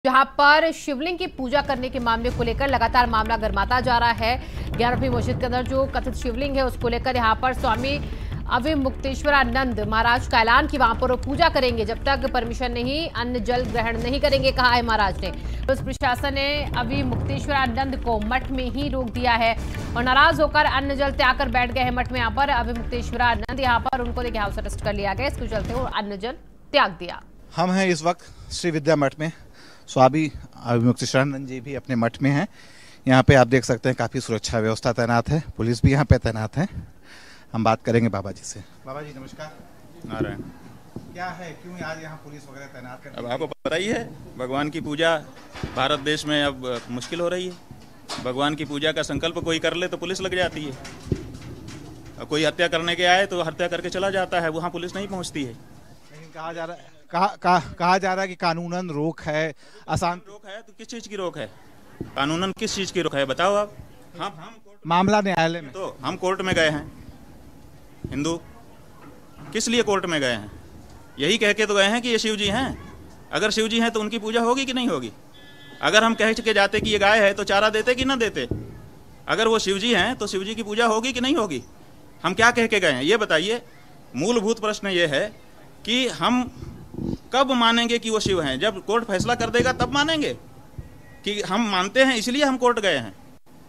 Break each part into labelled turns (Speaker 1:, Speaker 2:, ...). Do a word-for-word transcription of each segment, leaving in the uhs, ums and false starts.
Speaker 1: जहां पर शिवलिंग की पूजा करने के मामले को लेकर लगातार मामला गर्माता जा रहा है। ग्यारहवीं मस्जिद के अंदर जो कथित शिवलिंग है उसको लेकर यहां पर स्वामी अविमुक्तेश्वरानंद महाराज का ऐलान कि वहां पर वो पूजा करेंगे, जब तक परमिशन नहीं अन्न जल ग्रहण नहीं करेंगे, कहा है महाराज ने। पुलिस प्रशासन ने अविमुक्तेश्वरानंद को मठ में ही रोक दिया है और नाराज होकर अन्न जल त्याग कर बैठ गए हैं मठ में। यहाँ पर अविमुक्तेश्वरानंद यहाँ पर उनको देखिए हाउस अरेस्ट कर लिया गया, इसके चलते वो अन्न जल त्याग दिया।
Speaker 2: हम हैं इस वक्त श्री विद्या मठ में, स्वामी अविमुक्तेश्वरानंद जी भी अपने मठ में हैं। यहाँ पे आप देख सकते हैं काफ़ी सुरक्षा व्यवस्था तैनात है, पुलिस भी यहाँ पे तैनात है। हम बात करेंगे बाबा जी से। बाबा जी नमस्कार।
Speaker 3: नारायण।
Speaker 2: क्या है, क्यों आज यहाँ पुलिस वगैरह तैनात कर?
Speaker 3: अब आपको पता ही है भगवान की पूजा भारत देश में अब मुश्किल हो रही है। भगवान की पूजा का संकल्प कोई कर ले तो पुलिस लग जाती है, और कोई हत्या करने के आए तो हत्या करके चला जाता है, वहाँ पुलिस नहीं पहुँचती है।
Speaker 2: लेकिन कहा जा रहा है कहा, कहा, कहा जा रहा है कि कानूनन रोक है, अशांत
Speaker 3: रोक है तो किस चीज़ की रोक है? कानूनन किस चीज़ की रोक है बताओ आप। हम हम
Speaker 2: मामला न्यायालय में,
Speaker 3: तो हम कोर्ट में गए हैं। हिंदू किस लिए कोर्ट में गए हैं? यही कह के तो गए हैं कि ये शिव जी हैं। अगर शिव जी हैं तो उनकी पूजा होगी कि नहीं होगी? अगर हम कह के जाते कि ये गाय है तो चारा देते कि ना देते? अगर वो शिव जी हैं तो शिव जी की पूजा होगी कि नहीं होगी? हम क्या कह के गए हैं ये बताइए। मूलभूत प्रश्न ये है कि हम कब मानेंगे कि वो शिव हैं? जब कोर्ट फैसला कर देगा तब मानेंगे कि हम मानते हैं इसलिए हम कोर्ट गए हैं।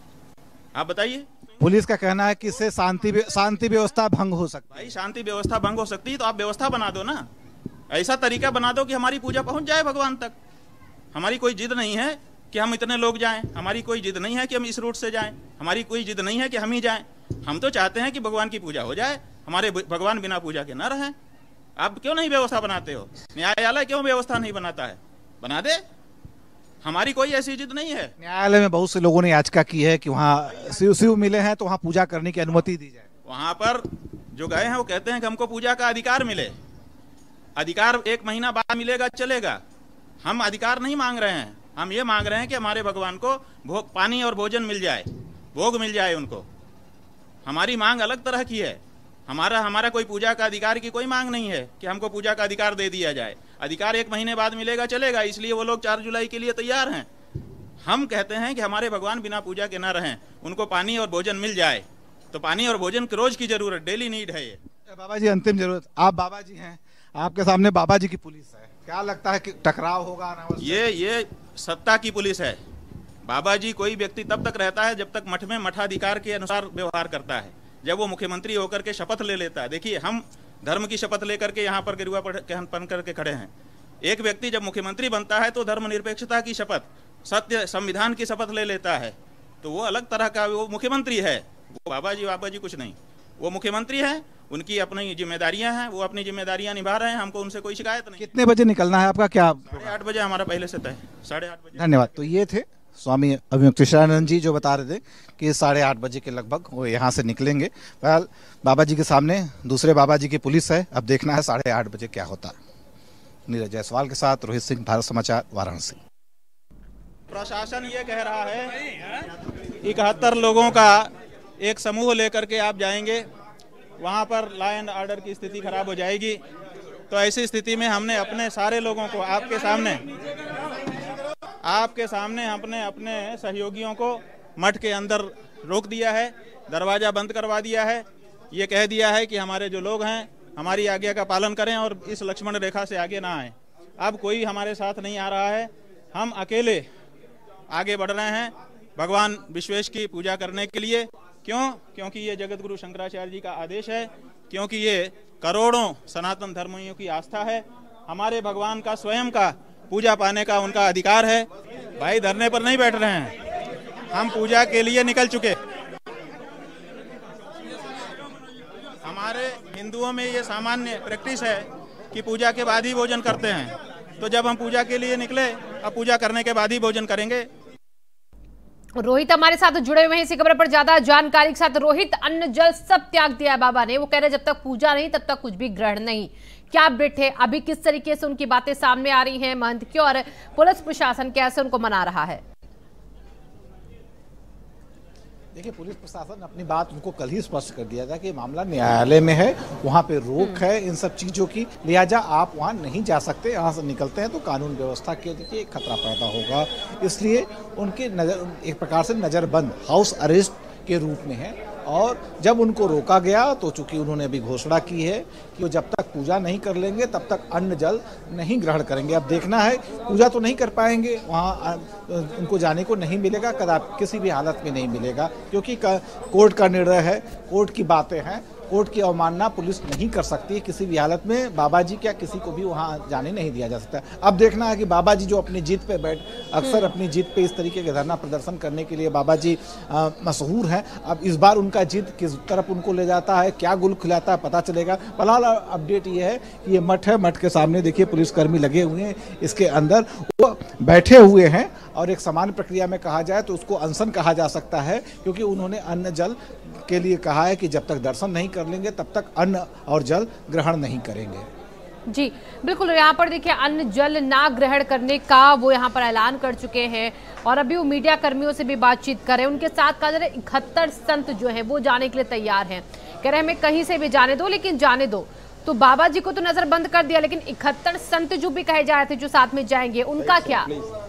Speaker 3: आप बताइए।
Speaker 2: पुलिस का कहना है कि इससे शांति शांति व्यवस्था भंग हो सकती है।
Speaker 3: भाई शांति व्यवस्था भंग हो सकती है तो आप व्यवस्था बना दो ना, ऐसा तरीका बना दो कि हमारी पूजा पहुंच जाए भगवान तक। हमारी कोई जिद नहीं है कि हम इतने लोग जाएं, हमारी कोई जिद नहीं है कि हम इस रूट से जाएं, हमारी कोई जिद नहीं है कि हम ही जाएं। हम तो चाहते हैं कि भगवान की पूजा हो जाए, हमारे भगवान बिना पूजा के न रहें। आप क्यों नहीं व्यवस्था बनाते हो? न्यायालय क्यों व्यवस्था नहीं बनाता है? बना दे, हमारी कोई ऐसी जिद नहीं है।
Speaker 2: न्यायालय में बहुत से लोगों ने याचिका की है कि वहाँ शिव शिव मिले हैं तो वहाँ पूजा करने की अनुमति दी जाए।
Speaker 3: वहाँ पर जो गए हैं वो कहते हैं कि हमको पूजा का अधिकार मिले। अधिकार एक महीना बाद मिलेगा चलेगा, हम अधिकार नहीं मांग रहे हैं। हम ये मांग रहे हैं कि हमारे भगवान को भोग पानी और भोजन मिल जाए, भोग मिल जाए उनको। हमारी मांग अलग तरह की है। हमारा हमारा कोई पूजा का अधिकार की कोई मांग नहीं है कि हमको पूजा का अधिकार दे दिया जाए। अधिकार एक महीने बाद मिलेगा चलेगा, इसलिए वो लोग चार जुलाई के लिए तैयार हैं। हम कहते हैं कि हमारे भगवान बिना पूजा के ना रहें, उनको पानी और भोजन मिल जाए। तो पानी और भोजन रोज की जरूरत, डेली नीड है ये।
Speaker 2: बाबा जी अंतिम जरूरत, आप बाबा जी हैं, आपके सामने बाबा जी की पुलिस है, क्या लगता है कि टकराव होगा?
Speaker 3: ये ये सत्ता की पुलिस है। बाबा जी कोई व्यक्ति तब तक रहता है जब तक मठ में मठाधिकार के अनुसार व्यवहार करता है। जब वो मुख्यमंत्री होकर के शपथ ले लेता है, देखिए हम धर्म की शपथ लेकर के यहाँ पर गिरुआ पहन करके खड़े हैं। एक व्यक्ति जब मुख्यमंत्री बनता है तो धर्मनिरपेक्षता की शपथ, सत्य संविधान की शपथ ले लेता है, तो वो अलग तरह का वो मुख्यमंत्री है। वो बाबा जी बाबा जी कुछ नहीं, वो मुख्यमंत्री है, उनकी अपनी जिम्मेदारियां हैं, वो अपनी जिम्मेदारियां निभा रहे हैं, हमको उनसे कोई शिकायत नहीं।
Speaker 2: कितने बजे निकलना है आपका? क्या
Speaker 3: साढ़े आठ बजे हमारा पहले से तय, साढ़े आठ बजे।
Speaker 2: धन्यवाद। तो ये थे स्वामी अविमुक्तेश्वरानंद जी जो बता रहे थे कि साढ़े आठ बजे के लगभग वो यहाँ से निकलेंगे। फिलहाल बाबा जी के सामने दूसरे बाबा जी की पुलिस है, अब देखना है साढ़े आठ बजे क्या होता है। नीरज जायसवाल के साथ रोहित सिंह, भारत समाचार, वाराणसी।
Speaker 3: प्रशासन ये कह रहा है इकहत्तर लोगों का एक समूह लेकर के आप जाएंगे, वहाँ पर लॉ एंड ऑर्डर की स्थिति खराब हो जाएगी। तो ऐसी स्थिति में हमने अपने सारे लोगों को आपके सामने आपके सामने हमने अपने सहयोगियों को मठ के अंदर रोक दिया है, दरवाज़ा बंद करवा दिया है। ये कह दिया है कि हमारे जो लोग हैं हमारी आज्ञा का पालन करें और इस लक्ष्मण रेखा से आगे ना आए। अब कोई हमारे साथ नहीं आ रहा है, हम अकेले आगे बढ़ रहे हैं भगवान विश्वेश की पूजा करने के लिए। क्यों? क्योंकि ये जगत गुरु शंकराचार्य जी का आदेश है, क्योंकि ये करोड़ों सनातन धर्मियों की आस्था है। हमारे भगवान का स्वयं का पूजा पाने का उनका अधिकार है। भाई धरने पर नहीं बैठ रहे हैं, हम पूजा के लिए निकल चुके। हमारे हिंदुओं में ये सामान्य प्रैक्टिस है कि पूजा के बाद ही भोजन करते हैं। तो जब हम पूजा के लिए निकले, अब पूजा करने के बाद ही भोजन करेंगे।
Speaker 1: रोहित हमारे साथ जुड़े हुए हैं इसी खबर पर ज्यादा जानकारी के साथ। रोहित, अन्न जल सब त्याग दिया बाबा ने, वो कह रहे जब तक पूजा नहीं तब तक कुछ भी ग्रहण नहीं। क्या अपडेट है अभी, किस तरीके से उनकी बातें सामने आ रही हैं महंत की, और पुलिस प्रशासन कैसे उनको मना रहा है?
Speaker 2: देखिए, पुलिस प्रशासन ने अपनी बात उनको कल ही स्पष्ट कर दिया था कि मामला न्यायालय में है, वहाँ पे रोक है इन सब चीजों की, लिहाजा आप वहाँ नहीं जा सकते। यहाँ से निकलते हैं तो कानून व्यवस्था के देखिए खतरा पैदा होगा, इसलिए उनके नजर एक प्रकार से नजरबंद हाउस अरेस्ट के रूप में है। और जब उनको रोका गया तो चूंकि उन्होंने अभी घोषणा की है कि वो जब तक पूजा नहीं कर लेंगे तब तक अन्न जल नहीं ग्रहण करेंगे। अब देखना है, पूजा तो नहीं कर पाएंगे, वहाँ उनको जाने को नहीं मिलेगा, कदापि किसी भी हालत में नहीं मिलेगा, क्योंकि कोर्ट का निर्णय है, कोर्ट की बातें हैं, कोर्ट की अवमानना पुलिस नहीं कर सकती किसी भी हालत में। बाबा जी क्या किसी को भी वहाँ जाने नहीं दिया जा सकता। अब देखना है कि बाबा जी जो अपनी जीत पे बैठ अक्सर अपनी जीत पे इस तरीके के धरना प्रदर्शन करने के लिए बाबा जी आ, मशहूर हैं। अब इस बार उनका जीत किस तरफ उनको ले जाता है, क्या गुल खिलाता है, पता चलेगा। फिलहाल अपडेट ये है कि ये मठ है, मठ के सामने देखिए पुलिसकर्मी लगे हुए हैं, इसके अंदर वो बैठे हुए हैं और एक सामान्य प्रक्रिया में कहा जाए तो उसको अनशन कहा जा सकता है, क्योंकि उन्होंने अन्न जल के लिए कहा है कि जब तक दर्शन नहीं कर लेंगे तब तक अन्न और जल ग्रहण नहीं करेंगे।
Speaker 1: जी बिल्कुल, यहाँ पर देखिए अन्न जल ना ग्रहण करने का वो यहाँ पर ऐलान कर चुके हैं और अभी वो मीडिया कर्मियों से भी बातचीत कर रहे हैं। उनके साथ कहा जा रहा है इकहत्तर संत जो है वो जाने के लिए तैयार हैं, कह रहे हैं हमें कहीं से भी जाने दो, लेकिन जाने दो। तो बाबा जी को तो नजर बंद कर दिया, लेकिन इकहत्तर संत जो भी कहे जा रहे थे जो साथ में जाएंगे, उनका क्या?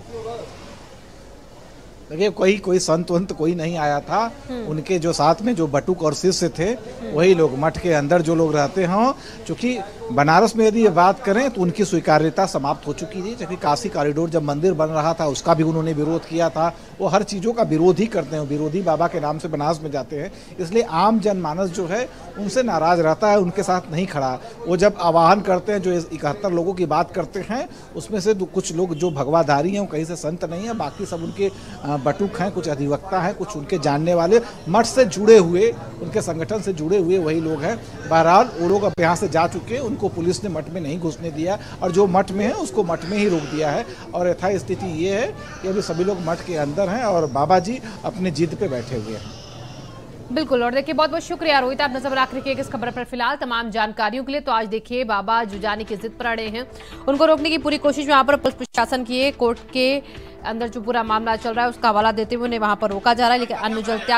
Speaker 2: देखिए, कोई कोई संत वंत कोई नहीं आया था, उनके जो साथ में जो बटुक और शिष्य थे वही लोग, मठ के अंदर जो लोग रहते हैं। चूंकि बनारस में यदि ये बात करें तो उनकी स्वीकार्यता समाप्त हो चुकी थी, क्योंकि काशी कॉरिडोर जब मंदिर बन रहा था उसका भी उन्होंने विरोध किया था। वो हर चीज़ों का विरोध ही करते हैं, विरोधी बाबा के नाम से बनारस में जाते हैं, इसलिए आम जनमानस जो है उनसे नाराज रहता है, उनके साथ नहीं खड़ा। वो जब आवाहन करते हैं, जो इकहत्तर लोगों की बात करते हैं, उसमें से कुछ लोग जो भगवाधारी हैं वो कहीं से संत नहीं है, बाकी सब उनके बटुक हैं, कुछ अधिवक्ता हैं, कुछ उनके जानने वाले मठ से जुड़े हुए, उनके संगठन से जुड़े हुए वही लोग हैं। बहरहाल वो लोग अब यहाँ से जा चुके हैं, उनको पुलिस ने मठ में नहीं घुसने दिया और जो मठ में है उसको मठ में ही रोक दिया है। और यथा स्थिति ये है कि अभी सभी लोग मठ के अंदर हैं और बाबा जी अपने जिद पे बैठे हुए हैं।
Speaker 1: बिल्कुल, और देखिए बहुत बहुत शुक्रिया रोहित, आप नजर रख रखिए इस खबर पर फिलहाल तमाम जानकारियों के लिए। तो आज देखिए बाबा जो जाने की जिद पर अड़े हैं, उनको रोकने की पूरी कोशिश वहां पर पुलिस प्रशासन की है। कोर्ट के अंदर जो पूरा मामला चल रहा है उसका हवाला देते हुए उन्हें वहां पर रोका जा रहा है, लेकिन अन्न जल त्याग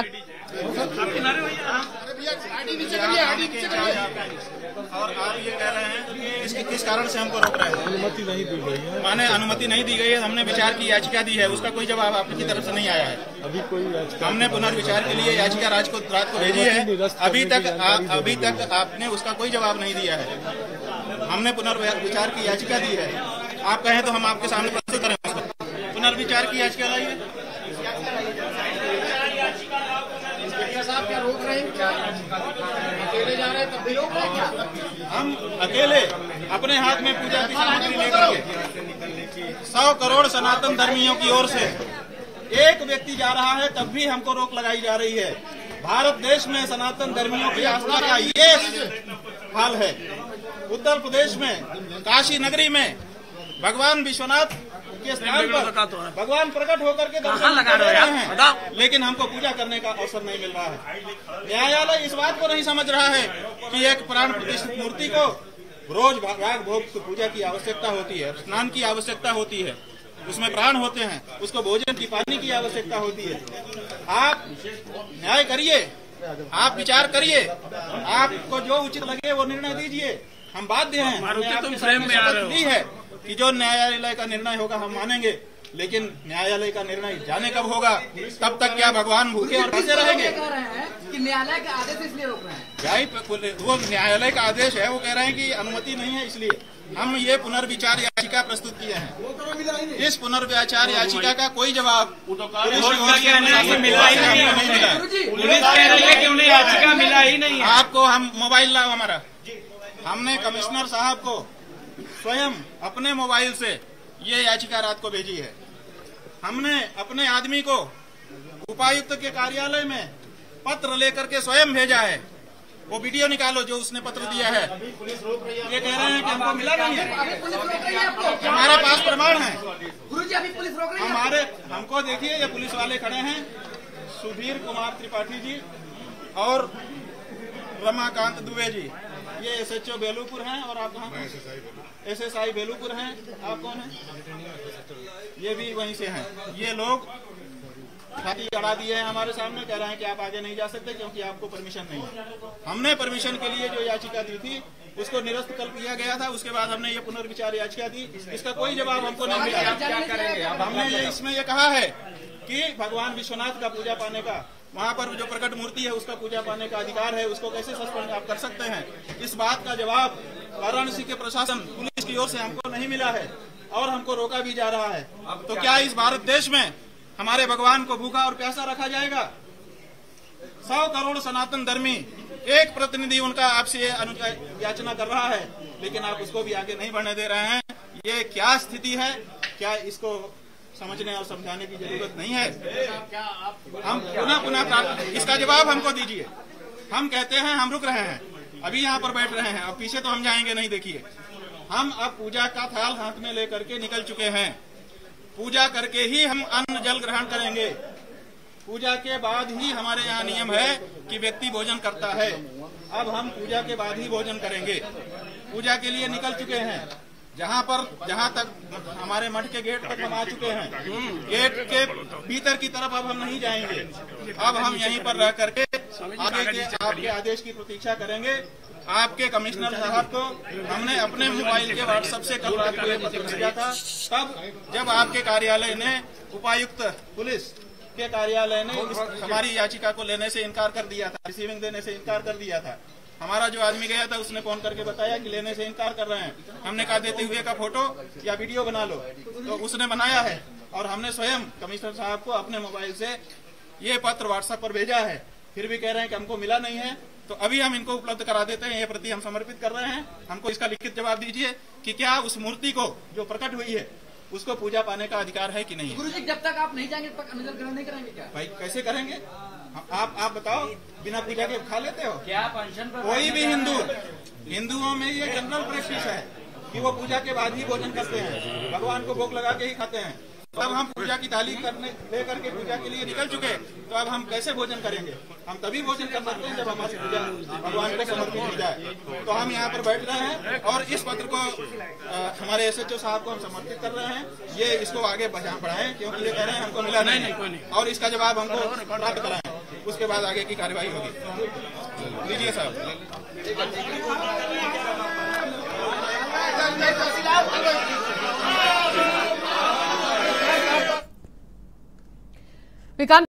Speaker 3: और आप ये कह रहे हैं कि इसके किस कारण से हमको रोक रहे हैं? अनुमति नहीं दी गई है। माने अनुमति नहीं दी गई है, हमने विचार की याचिका दी है, उसका कोई जवाब आपकी तरफ से नहीं आया है। अभी कोई हमने पुनर्विचार के लिए याचिका राज को रात को भेजी है, अभी तक आ, अभी तक आपने उसका कोई जवाब नहीं दिया है। हमने पुनर्विचार की याचिका दी है, आप कहें तो हम आपके सामने प्रस्तुत करें उसको। पुनर्विचार की याचिका लाइए। साहब क्या रोक रहे हैं? क्या अकेले जा रहे हैं तब भी रोक रहे हैं क्या? हम अकेले अपने हाथ में पूजा की सामग्री लेकर के सौ करोड़ सनातन धर्मियों की ओर से एक व्यक्ति जा रहा है तब भी हमको रोक लगाई जा रही है। भारत देश में सनातन धर्मियों की आस्था का ये हाल है। उत्तर प्रदेश में काशी नगरी में भगवान विश्वनाथ के स्थान पर भगवान प्रकट होकर के दर्शन लगा रहे हैं, लेकिन हमको पूजा करने का अवसर नहीं मिल रहा है। न्यायालय इस बात को नहीं समझ रहा है कि एक प्राण प्रतिष्ठित मूर्ति को रोज राग भोग की पूजा की आवश्यकता होती है, स्नान की आवश्यकता होती है, उसमें प्राण होते हैं, उसको भोजन की पानी की आवश्यकता होती है। आप न्याय करिए, आप विचार करिए, आपको जो उचित लगे वो निर्णय दीजिए। हम बाध्य हैं, हमने आपके सामने शपथ ली है कि जो न्यायालय का निर्णय होगा हम मानेंगे, लेकिन न्यायालय का निर्णय जाने कब होगा, तब तक क्या भगवान भूखे और प्यासे रहेंगे?
Speaker 4: कि न्यायालय का आदेश इसलिए रोक रहे हैं।
Speaker 3: वो न्यायालय का आदेश है, वो कह रहे हैं कि अनुमति नहीं है, इसलिए हम ये पुनर्विचार याचिका प्रस्तुत किए हैं। इस पुनर्विचार याचिका का कोई जवाब
Speaker 4: मिला ही नहीं।
Speaker 3: आपको हम मोबाइल लाओ हमारा, हमने कमिश्नर साहब को स्वयं अपने मोबाइल से ये याचिका रात को भेजी है। हमने अपने आदमी को उपायुक्त के कार्यालय में पत्र लेकर के स्वयं भेजा है। वो वीडियो निकालो जो उसने पत्र दिया है। ये कह रहे हैं कि हमको मिला नहीं है, हमारे पास प्रमाण है।
Speaker 4: गुरुजी अभी पुलिस रोक रही है
Speaker 3: हमारे हमको देखिए, ये पुलिस वाले खड़े हैं, सुधीर कुमार त्रिपाठी जी और रमाकांत दुबे जी, ये एस एच ओ बेलूपुर हैं। और आप कहाँ? एस एस आई बेलूपुर हैं। आप कौन हैं? ये भी वहीं से हैं। ये लोग छाती अड़ा दिए हैं हमारे सामने, कह रहे हैं कि आप आगे नहीं जा सकते क्योंकि आपको परमिशन नहीं है। हमने परमिशन के लिए जो याचिका दी थी उसको निरस्त कर दिया गया था। उसके बाद हमने ये पुनर्विचार याचिका दी, इसका कोई जवाब हमको नहीं मिला। क्या करेंगे? हमने ये इसमें ये कहा है कि भगवान विश्वनाथ का पूजा पाने का, वहाँ पर जो प्रकट मूर्ति है उसका पूजा पाने का अधिकार है, उसको कैसे सस्पेंड आप कर सकते हैं? इस बात का जवाब वाराणसी के प्रशासन पुलिस की ओर से हमको नहीं मिला है और हमको रोका भी जा रहा है। तो क्या इस भारत देश में हमारे भगवान को भूखा और प्यासा रखा जाएगा? सौ करोड़ सनातन धर्मी, एक प्रतिनिधि उनका आपसे याचना कर रहा है, लेकिन आप उसको भी आगे नहीं बढ़ने दे रहे हैं। ये क्या स्थिति है? क्या इसको समझने और समझाने की जरूरत नहीं है? हम पुनः पुनः इसका जवाब हमको दीजिए। हम कहते हैं हम रुक रहे हैं, अभी यहाँ पर बैठ रहे हैं, अब पीछे तो हम जाएंगे नहीं। देखिए, हम अब पूजा का थाल हाथ में लेकर के निकल चुके हैं। पूजा करके ही हम अन्न जल ग्रहण करेंगे। पूजा के बाद ही हमारे यहाँ नियम है कि व्यक्ति भोजन करता है। अब हम पूजा के बाद ही भोजन करेंगे। पूजा के लिए निकल चुके हैं। जहाँ पर जहाँ तक हमारे मठ के गेट तक हम आ चुके हैं। गेट के भीतर की तरफ अब हम नहीं जाएंगे। अब हम यहीं पर रह करके आगे के आपके आदेश की प्रतीक्षा करेंगे। आपके कमिश्नर साहब को हमने अपने मोबाइल के व्हाट्सएप से कल रात को पत्र भेजा था, तब जब आपके कार्यालय ने, उपायुक्त पुलिस के कार्यालय ने इस हमारी याचिका को लेने से इनकार कर दिया था, रिसीविंग देने से इनकार कर दिया था। हमारा जो आदमी गया था उसने फोन करके बताया कि लेने से इनकार कर रहे हैं। हमने कहा देते हुए का फोटो या वीडियो बना लो, तो उसने बनाया है और हमने स्वयं कमिश्नर साहब को अपने मोबाइल से ये पत्र व्हाट्सएप पर भेजा है। फिर भी कह रहे हैं कि हमको मिला नहीं है, तो अभी हम इनको उपलब्ध करा देते हैं। ये प्रति हम समर्पित कर रहे हैं। हमको इसका लिखित जवाब दीजिए कि क्या उस मूर्ति को जो प्रकट हुई है उसको पूजा पाने का अधिकार है कि नहीं है।
Speaker 4: गुरुजी, जब तक आप नहीं जाएंगे तब तक अन्न जल ग्रहण नहीं करेंगे क्या?
Speaker 3: भाई कैसे करेंगे? आप आप बताओ, बिना पूजा के खा लेते हो
Speaker 4: क्या? पेंशन पर
Speaker 3: कोई भी हिंदू, हिंदुओं में ये जनरल प्रैक्टिस है कि वो पूजा के बाद ही भोजन करते हैं, भगवान को भोग लगा के ही खाते हैं। तब हम पूजा की थाली करने लेकर के पूजा के लिए निकल चुके, तो अब हम कैसे भोजन करेंगे? हम तभी भोजन कर सकते हैं जब हमारी पूजा भगवान को समर्पित हो जाए। तो हम यहाँ पर बैठ रहे हैं और इस पत्र को आ, हमारे एस एच ओ साहब को हम समर्पित कर रहे हैं। ये इसको आगे बढ़ाएं क्योंकि ये कह रहे हैं हमको मिला नहीं, नहीं और इसका जवाब हमको प्राप्त कराएं, उसके बाद आगे की कार्यवाही होगी। लीजिए साहब।
Speaker 1: विकांत